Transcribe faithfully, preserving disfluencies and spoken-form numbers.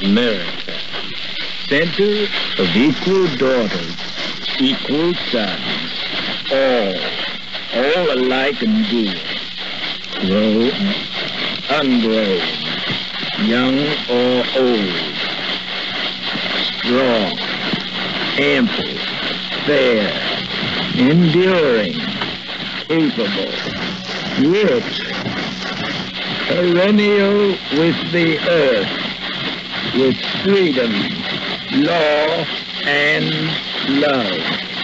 America, center of equal daughters, equal sons, all, all alike and dear, grown, ungrown, young or old, strong, ample, fair, enduring, capable, rich, perennial with the earth, with freedom, law, and love.